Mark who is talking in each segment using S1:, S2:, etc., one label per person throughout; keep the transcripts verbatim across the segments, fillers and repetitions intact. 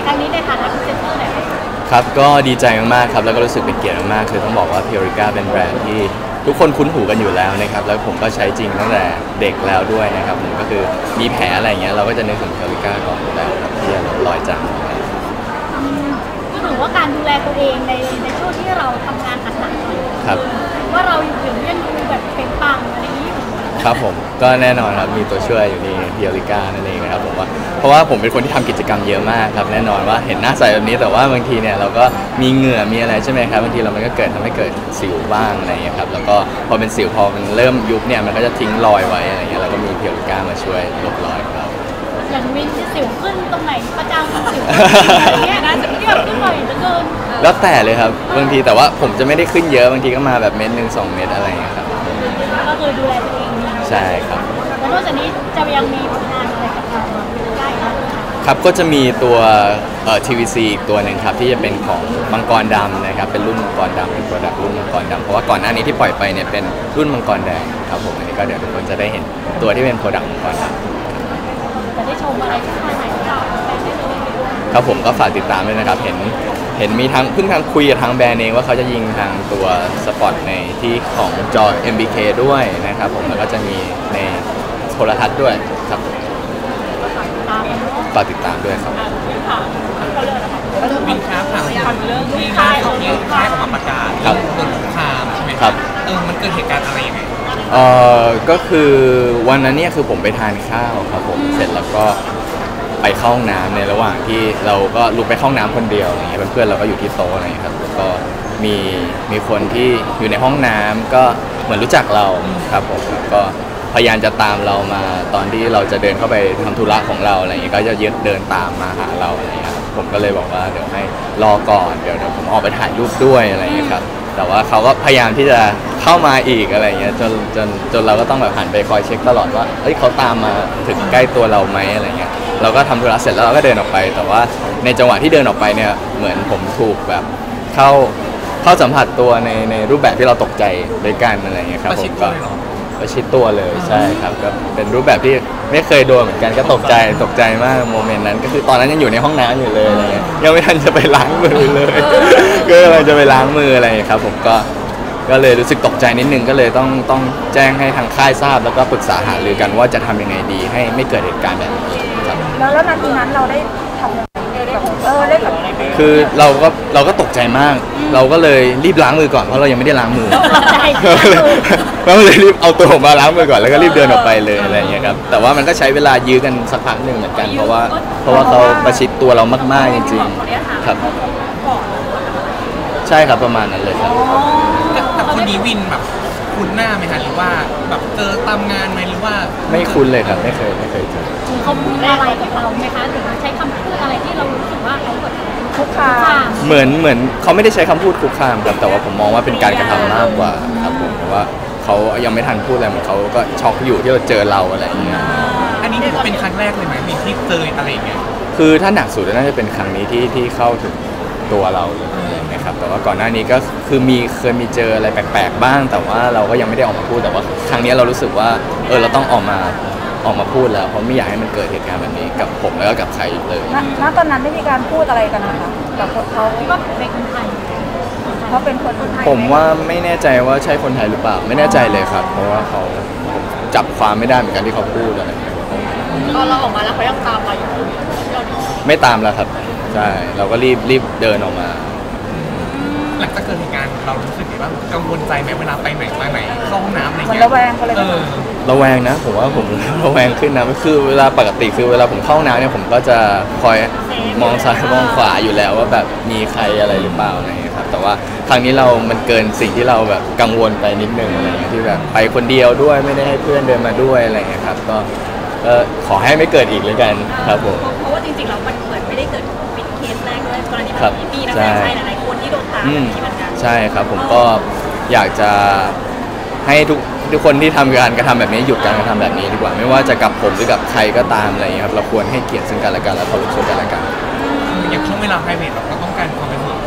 S1: รั้งนี้ในฐานะพรีเซนเตอร์ไหน
S2: ครับก็ดีใจมากๆครับแล้วก็รู้สึกเป็นเกียรติมากๆคือต้องบอกว่า Purica เป็นแบรนด์ที่ทุกคนคุ้นหูกันอยู่แล้วนะครับแล้วผมก็ใช้จริงตั้งแต่เด็กแล้วด้วยนะครับผมก็คือมีแผลอะไรเงี้ยเราก็จะนึกถึง Purica ก่อนอยู่แล้วครับที่จะรอยจำ
S1: ก็ถือว่าการดูแลตัวเองในในช่วงที่เราทำงานหนักๆ
S2: ครับ
S1: ว่าเราอยู่ถึงยังดูแบบเป็นปังอะไรอย่างนี้
S2: ครับผมก็แน่นอนครับมีตัวช่วยอยู่นี่พิอริก้านั่นเองนะครับผมว่าเพราะว่าผมเป็นคนที่ทำกิจกรรมเยอะมากครับแน่นอนว่าเห็นหน้าใสแบบนี้แต่ว่าบางทีเนี่ยเราก็มีเหงื่อมีอะไรใช่ไหมครับบางทีเรามันก็เกิดทำให้เกิดสิวบ้างอะไรอย่างเงี้ยครับแล้วก็พอเป็นสิวพอมันเริ่มยุบเนี่ยมันก็จะทิ้งรอยไว้อะไรเงี้ยเราก็มีพิอริก้ามาช่วยลบรอยครับ
S1: อย่างวินจะสิวขึ้นตรงไหนประจำสิวอะไรเงี้ยน่าจะเรียบขึ้นหน่อยเหลือเกิน
S2: แล้วแต่เลยครับบางทีแต่ว่าผมจะไม่ได้ขึ้นเยอะบางทีก็มาแบบเม็ดหนึ่งสองเม็ดอะไรอย่างเงี้ยครับ
S1: ก็คือดูแลตัวเอง
S2: ใช่ครับ
S1: แล้วนอกจากนี้จะยังมีผลงานอะไรกับเราได้ครับ
S2: ครับก็จะมีตัวเอ่อ ที วี ซี อีกตัวหนึ่งครับที่จะเป็นของมังกรดำนะครับเป็นรุ่นมังกรดำเป็นโปรดักต์รุ่นมังกรดำเพราะว่าก่อนหน้านี้ที่ปล่อยไปเนี่ยเป็นรุ่นมังกรแดงครับผมอันนี้ก็เดี๋ยวทุกคนจะได้เห็นตัวที่เป็นโปรดักต์มังกรดำ
S1: จะได้ชมอะไรที่ทางไหนก็ได้เลย
S2: ครับผมก็ฝากติดตามด้วยนะครับเห็นเห็นมีทางเพิ่งทางคุยกับทางแบรนด์เองว่าเขาจะยิงทางตัวสปอตในที่ของจอ เอ็ม บี เค ด้วยนะครับผมแล้วก็จะมีในโทรทัศน์ด้วยครับฝากติดตามด้วยครับ
S3: วินค้าผ่านฟันเรื่องที่ค่ายของที่ค่ายออกมาประกาศเรื่องเกิดสงครามใช่ไหมครับเออมันเกิดเหตุการณ์อะไรยังไง
S2: เอ่อก็คือวันนั้นเนี่ยคือผมไปทานข้าวครับผมเสร็จแล้วก็ไปเข้าห้องน้ำในระหว่างที่เราก็ลุกไปเข้าห้องน้ำคนเดียวอย่างเงี้ยเพื่อนๆเราก็อยู่ที่โต๊ะอะไรอย่างเงี้ยครับแล้วก็มีมีคนที่อยู่ในห้องน้ำก็เหมือนรู้จักเราครับผมก็พยายามจะตามเรามาตอนที่เราจะเดินเข้าไปทำธุระของเราอะไรอย่างเงี้ยก็จะยึดเดินตามมาหาเราอะไรอย่างเงี้ยผมก็เลยบอกว่าเดี๋ยวให้รอก่อนเดี๋ยวเดี๋ยวผมออกไปถ่ายรูปด้วยอะไรอย่างเงี้ยครับแต่ว่าเขาก็พยายามที่จะเข้ามาอีกอะไรอย่างเงี้ยจนจนจนเราก็ต้องแบบหันไปคอยเช็คตลอดว่าเอ้ยเขาตามมาถึงใกล้ตัวเราไหมอะไรเงี้ยเราก็ทำธุระเสร็จแล้วเราก็เดินออกไปแต่ว่าในจังหวะที่เดินออกไปเนี่ยเหมือนผมถูกแบบเข้าเข้าสัมผัสตัวในในรูปแบบที่เราตกใจด้วยกันอะไรเงี้ยครับผมก็ประชิดตัวเลยใช่ครับก็เป็นรูปแบบที่ไม่เคยโดนเหมือนกันก็ตกใจตกใจมากโมเมนต์นั้นก็คือตอนนั้นยังอยู่ในห้องน้ำอยู่เลยอะไรเงี้ยยังไม่ทันจะไปล้างมือเลยก็เลยจะไปล้างมืออะไรครับผมก็ก็เลยรู้สึกตกใจนิดนึงก็เลยต้องต้องแจ้งให้ทางค่ายทราบแล้วก็ปรึกษาหารือกันว่าจะทำยังไงดีให้ไม่เกิดเหตุการณ์แบบนี้ครับ
S1: แล้วแล้วนาทีนั้นเราได้ทำเออได้แบบ
S2: คือเราก็เราก็ตกใจมากเราก็เลยรีบล้างมือก่อนเพราะเรายังไม่ได้ล้างมือเราเลยรีบเอาตัวมาล้างมือก่อนแล้วก็รีบเดินออกไปเลยอะไรอย่างเงี้ยครับแต่ว่ามันก็ใช้เวลายื้อกันสักพักหนึ่งเหมือนกันเพราะว่าเพราะว่าเขาประชิดตัวเรามากๆจริงๆครับใช่ครับประมาณนั้นเลยครับ
S3: แต่คนนี้วินแบบคุ้นหน้าไหมคะหรือว่าแบบเจอตามงานไหมหรือว่า
S2: ไม่คุ้นเลยครับไม่เคยไม่เคยเจอ
S1: เขาพูดอะไรกับเราไหมคะหรือใช้คำพูดอะไรที่เรารู้สึกว่าเขาแบบคุกคาม
S2: เหมือนเหมือนเขาไม่ได้ใช้คำพูดคุกคามครับแต่ว่าผมมองว่าเป็นการกระทำมากกว่าครับผมเพราะว่าเขายังไม่ทันพูดอะไรเหมือนเขาก็ช็อกอยู่ที่เราเจอเราอะไรอย่างเงี้ย
S3: อันนี้เป็นครั้งแรกเลยไหมวินที่เจออะไรอย่างเงี้ย
S2: คือถ้าหนักสุดน่าจะเป็นครั้งนี้ที่ที่เข้าถึงตัวเราเลยนะครับแต่ว่าก่อนหน้านี้ก็คือมีเคยมีเจออะไรแปลกๆบ้างแต่ว่าเราก็ยังไม่ได้ออกมาพูดแต่ว่าครั้งนี้เรารู้สึกว่าเออเราต้องออกมาออกมาพูดแล้วเพราะไม่อยากให้มันเกิดเหตุการณ์แบบนี้กับผมแล้วก็กับใครเลย
S1: ณตอนนั้นได้มีการพูดอะไรกันนะคะกับเขาว่าเป็นคนไทยเขาเป็นคนไทย
S2: ผมว่าไม่แน่ใจว่าใช่คนไทยหรือเปล่าไม่แน่ใจเลยครับเพราะว่าเขาจับความไม่ได้เหมือนกันที่เขาพูดอะไร
S1: ตอนเราออกมาแล้วเขายังตามเราอยู่
S2: ไม่ตามแล้วครับใช่เราก็รีบรีบเดินออกมา
S3: หลังจากเกิดเหตุการณ์เรารู้สึกไงบ้างกังวลใจไหมเวลาไปไหนมาไหนเข้าห้องน้ำอะไรเงี้
S1: ยระแวงเขาเลย
S3: เออ
S2: ระแวงนะผมว่าผมระแวงขึ้นนะคือเวลาปกติคือเวลาผมเข้าห้องน้ำเนี่ยผมก็จะคอยมองซ้ายมองขวาอยู่แล้วว่าแบบมีใครอะไรหรือเปล่าอะไรเงี้ยครับแต่ว่าครั้งนี้เรามันเกินสิ่งที่เราแบบกังวลไปนิดนึงอะไรเงี้ยที่แบบไปคนเดียวด้วยไม่ได้ให้เพื่อนเดินมาด้วยอะไรเงี้ยครับก็ก็ขอให้ไม่เกิดอีกเลยกันครับผม
S1: เพราะว่าจริงๆเรามันเหมือนไม่ได้เกิดเป็นเคสแรกด้วยกรณีแบบนี้มีนักแสดงหลายๆคนที่โดนตามแบบนี้เหมือนกัน
S2: ใช่ครับผมก็อยากจะให้ทุกทุกคนที่ทำการกระทำแบบนี้หยุดการกระทำแบบนี้ดีกว่าไม่ว่าจะกับผมหรือกับใครก็ตามอะไรอย่างเงี้ยครับเราควรให้เกียรติซึ่งกันและกันและเคารพซึ่งกันและกัน
S3: อย่างช่วงเวลา private เราก็ต้องการความเป็นส่วนตัว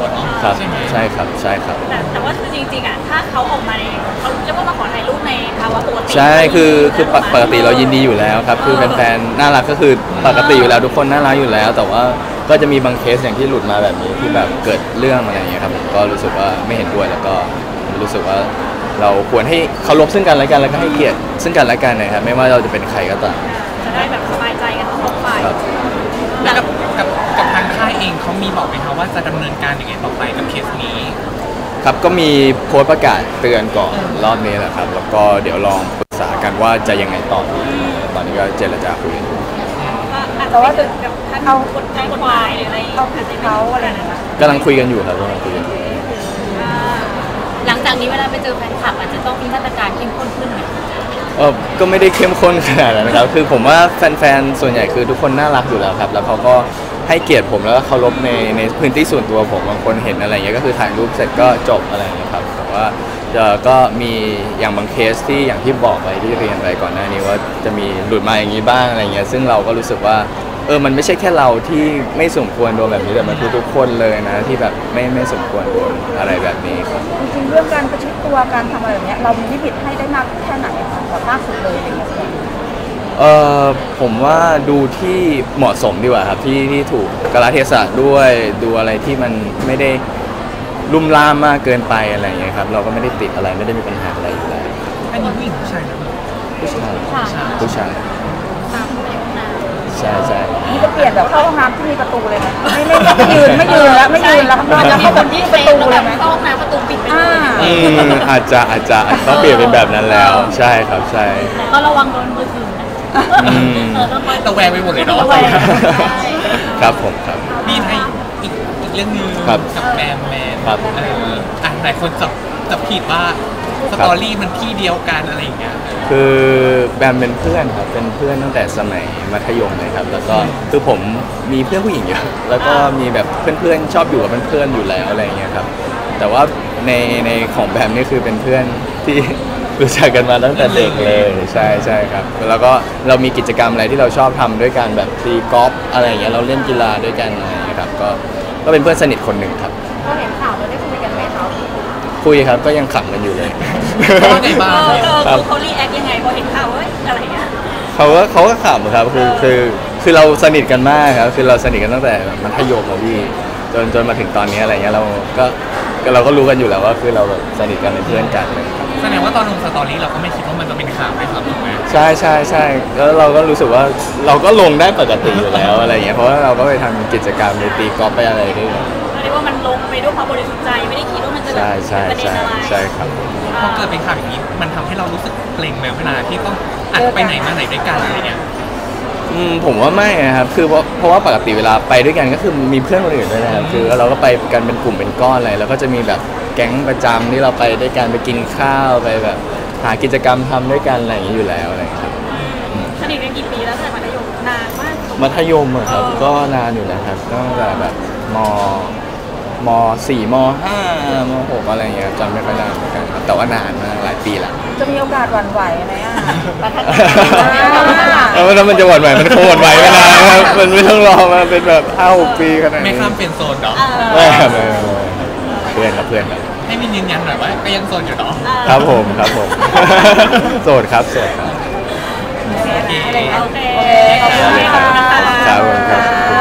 S3: ตัวเนาะ
S2: ครับ
S3: ใช่ไหม
S2: ใช่ครับใช่ครับ
S1: แต่แต่ว่าคือจริงๆอ่ะถ้าเขาออกมาในเขาเรียกว่ามาขอถ่ายรูปในภาวะปกติ
S2: ใช่คือคือปกปกติเรายินดีอยู่แล้วครับคือแฟนๆน่ารักก็คือปกติอยู่แล้วทุกคนน่ารักอยู่แล้ว แต่ว่าก็จะมีบางเคสอย่างที่หลุดมาแบบนี้ที่แบบเกิดเรื่องอะไรอย่างเงี้ยครับผมก็รู้สึกว่าไม่เห็นด้วยแล้วก็รู้สึกว่าเราควรให้เคารพซึ่งกันและกันแล้วก็ให้เกียรติซึ่งกันและกันนะครับไม่ว่าเราจะเป็นใครก็ตาม
S1: จะได้แบบสบายใจกันทั้งสองฝ่าย
S2: ครับ
S3: แล้วกับกับกับทางค่ายเองเขามีบอกไหมคะว่าจะดำเนินการยังไงต่อไปกับเคสนี้
S2: ครับก็มีโพสต์ประกาศเตือนก่อนรอบนี้แหละครับแล้วก็เดี๋ยวลองปรึกษากันว่าจะยังไงต่อตอนนี้ก็เจรจาคุยกันอยู่
S1: ก็อาจจะว่าถึงกับท่านเอาคนใจกฎหมายหรืออะไรเอาผิดเขาอะไรนะ
S2: กำลังคุยกันอยู่ครับกำลังคุยกันอยู่
S1: หลังจากนี้เวลาไปเจอแฟนคลับอาจจะต้องมีมาตรการเข้มข้นขึ้นไหม
S2: เออก็ไม่ได้เข้มข้นขนาดนั้นนะครับ คือผมว่าแฟนๆ ส่วนใหญ่คือทุกคนน่ารักอยู่แล้วครับ แล้วเขาก็ให้เกียรติผมแล้วก็เคารพในในพื้นที่ส่วนตัวผม บางคนเห็นอะไรเงี้ยก็คือถ่ายรูปเสร็จก็จบอะไรเงี้ยครับ แต่ว่าเอ่อก็มีอย่างบางเคสที่อย่างที่บอกไปที่เรียนไปก่อนหน้านี้ว่าจะมีหลุดมาอย่างนี้บ้างอะไรเงี้ย ซึ่งเราก็รู้สึกว่าเออ มันไม่ใช่แค่เราที่ไม่สมควรโดนแบบนี้แต่มันคือทุกคนเลยนะที่แบบไม่ไม่สมควรโดนอะไรแบบนี้ครับ
S4: จริงๆเรื่องการประชิดตัวการทำอะไรแบบเนี้ยเรามีลิมิตให้ได้มากแค่ไหนคะแบบมากสุดเลยอะไรเงี้ย
S2: เออผมว่าดูที่เหมาะสมดีกว่าครับที่ที่ถูกกาลเทศะด้วยดูอะไรที่มันไม่ได้ลุ่มล่ามมากเกินไปอะไรอย่างเงี้ยครับเราก็ไม่ได้ติดอะไรไม่ได้มีปัญหาอะไรอยู่แล้ว
S3: อันนี้ผู้หญิงผู้ชายนะ
S2: ผู้ชาย
S1: ค่ะ
S2: ผู้ชาย
S1: ตามไปนะ
S2: ใช่ใช่
S4: นี่ก็เปลี่ยนแบบเข้าห้องน้ำที่มีประตูเลยไหมไม่ไม่ไม่ยืนไม่ยืนแล้วไม่ยืนแล้วข้างนอกแล้วเข้าแบบที่ประตูเลยไหม
S1: เข้าห้องน้ำประตูปิดไปเล
S4: อ่าย
S2: อืมอาจจะอาจจะต้องเปลี่ยนเป็นแบบนั้นแล้ว ใช่ครับใช่
S1: แต่ก็ระวังโดนมือถือนะ
S2: อืม
S1: เออต้องคอย
S3: ระแวงไปหมดเลยเนาะ
S1: ระแวง
S2: ครับผมครับ
S3: มีไทยอีกอีกเรื่องหนึง
S2: ครับ
S3: กับแบมแมน
S2: ครับ
S3: เอออ่ะหลายคนจับจับผิดว่าสตอรี่มันที่เดียวกันอะไรอย่างเงี้ย
S2: คือแบมเป็นเพื่อนครับเป็นเพื่อนตั้งแต่สมัยมัธยมเลยครับ แล้วก็คือผมมีเพื่อนผู้หญิงเยอะแล้วก็มีแบบเพื่อนๆชอบอยู่กับเพื่อนๆอยู่แล้วอะไรอย่างเงี้ยครับ แต่ว่าในในของแบมนี่คือเป็นเพื่อนที่ รู้จักกันมาตั้งแต่เด็กเลยใช่ใช่ครับแล้วก็เรามีกิจกรรมอะไรที่เราชอบทำด้วยกันแบบตีกอล์ฟอะไรอย่างเงี้ยเราเล่นกีฬาด้วยกันอะไรอย่างเงี้ยครับก็ก็เป็นเพื่อนสนิทคนหนึ่งครับ
S1: พอเห็นข่าวเราได้คุยกันไหมเขา
S2: คุยครับก็ยังขำกันอยู่เลย
S3: ว่าไงบ้าง
S1: เออเออ
S2: ครับ
S1: เขารีแอคยังไงพอเห็นข่าวเฮ้ยอะไรเงี้ย
S2: เขาก็เขาก็ขำครับคือคือคือเราสนิทกันมากครับคือเราสนิทกันตั้งแต่มัธยมอะพี่จนจนมาถึงตอนนี้อะไรเงี้ยเราก็ก็เราก็รู้กันอยู่แล้วว่าคือเราแบบสนิทกันเป็นเพื่อนกันเลยครับ
S3: แสดงว่าตอนลงสตอรี่เราก็ไม่คิดว่ามันจะเป็นข่าวด้วยซ้ำถูกไหม
S2: ใช่ใช่ใช่แล้วเราก็รู้สึกว่าเราก็ลงได้ปกติอยู่แล้วอะไรเงี้ยเพราะว่าเราก็ไปทำกิจกรรมไปตีกอล์ฟไปอะไรด้วย
S1: เรียกว่ามันลงไปด้วยความบริสุทธิ์ใจไม่ได้คิดว่ามันจะแบบ
S2: ใช่ใช่
S1: เป็นประเด็น
S2: ใช่
S1: อะไร
S2: ใช่ครับ
S3: พอเกิดเป็นข่าวอย่างนี้มันทำให้เรารู้สึกเกรงไหมเวลาที่ต้องอัดไปไหนมาไหนด้วยกันอะไรเงี้ย
S2: อืมผมว่าไม่นะครับคือเพราะเพราะว่าปกติเวลาไปด้วยกันก็คือมีเพื่อนคนอื่นด้วยนะครับคือเราก็ไปกันเป็นกลุ่มเป็นก้อนอะไรแล้วก็จะมีแบบแก๊งประจำที่เราไปด้วยกันไปกินข้าวไปแบบหากิจกรรมทำด้วยกันอะไรอย่างนี้อยู่แล้วอะไรอย่างเงี้ยครับ
S1: สนิทกันกี่ปีแล้วตั้งแต่มัธยมนานมาก
S2: มัธยมอะครับก็นานอยู่นะครับตั้งแต่แบบมมสี่มห้ามหกอะไรอย่างเงี้ยจำไม่ค่อยได้เหมือนกันครับแต่ว่านานมากหลายปีละ
S4: จะมีโอกาสหวั่นไหวไหมอ่ะ
S1: ประทับ
S2: แล้วถ้ามันจะหวั่นไหวมันคงหวั่นไหวไม่นานนะครับมันไม่ต้องรอมาเป็นแบบห้าหกปีขนาด
S3: ไม่
S2: นี้
S3: ข้ามเป็นโซนเหรอ
S2: ไม่ครับไม่ไม่ไม่เพื่อนครับเพื่อนครับ
S3: ให้มินยืนยันหน่อยว่าก็ยังโซนอยู่เนาะ
S2: ครับผมครับผม โสดครับโสดครับ
S3: โอเค
S1: โอเค
S4: โอเคขอบคุณค่ะ
S2: ครับผมครับ